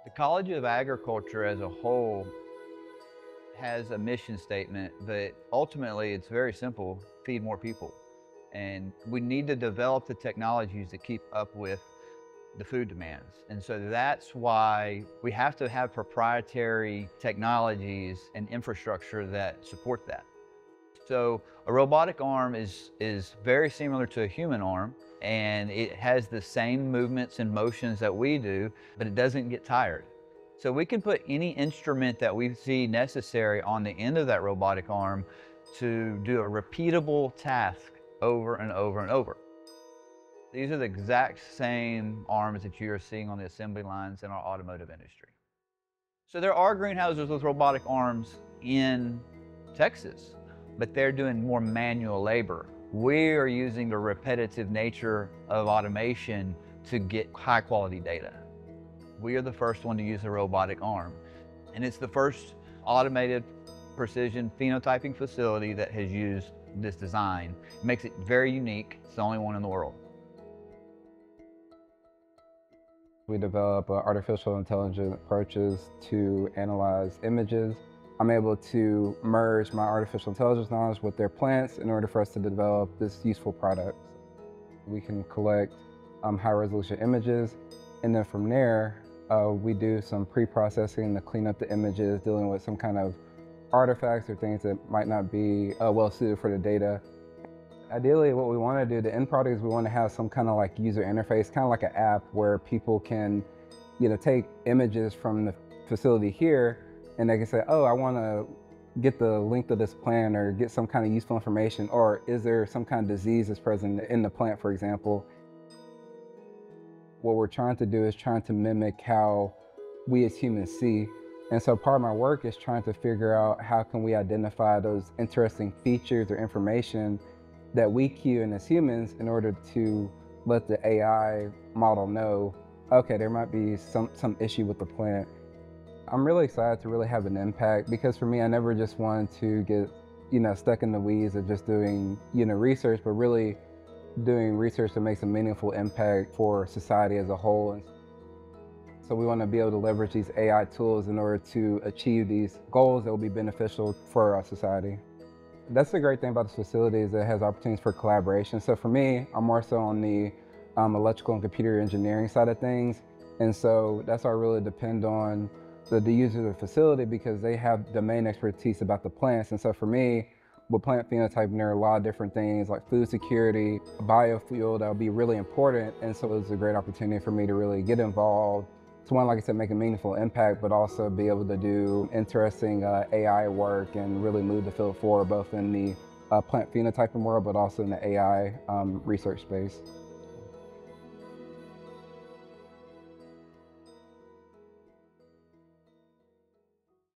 The College of Agriculture as a whole has a mission statement, but ultimately it's very simple: feed more people. And we need to develop the technologies to keep up with the food demands. And so that's why we have to have proprietary technologies and infrastructure that support that. So a robotic arm is very similar to a human arm, and it has the same movements and motions that we do, but it doesn't get tired. So we can put any instrument that we see necessary on the end of that robotic arm to do a repeatable task over and over and over. These are the exact same arms that you are seeing on the assembly lines in our automotive industry. So there are greenhouses with robotic arms in Texas, but they're doing more manual labor. We are using the repetitive nature of automation to get high quality data. We are the first one to use a robotic arm, and it's the first automated precision phenotyping facility that has used this design. It makes it very unique. It's the only one in the world. We develop artificial intelligence approaches to analyze images. I'm able to merge my artificial intelligence knowledge with their plants in order for us to develop this useful product. We can collect high-resolution images, and then from there, we do some pre-processing to clean up the images, dealing with some kind of artifacts or things that might not be well-suited for the data. Ideally, what we want to do, the end product, is we want to have some kind of like user interface, kind of like an app where people can, take images from the facility here, and they can say, oh, I want to get the length of this plant or get some kind of useful information, or is there some kind of disease that's present in the plant, for example. What we're trying to do is trying to mimic how we as humans see. And so part of my work is trying to figure out how can we identify those interesting features or information that we cue in as humans in order to let the AI model know, okay, there might be some issue with the plant. I'm really excited to really have an impact, because for me, I never just wanted to get, stuck in the weeds of just doing, research, but really doing research that makes a meaningful impact for society as a whole. And so we want to be able to leverage these AI tools in order to achieve these goals that will be beneficial for our society. That's the great thing about this facility, is that it has opportunities for collaboration. So for me, I'm more so on the electrical and computer engineering side of things. And so that's why I really depend on the users of the facility, because they have domain expertise about the plants. And so for me, with plant phenotyping, there are a lot of different things like food security, biofuel that will be really important. And so it was a great opportunity for me to really get involved. To one, like I said, make a meaningful impact, but also be able to do interesting AI work and really move the field forward, both in the plant phenotyping world, but also in the AI research space.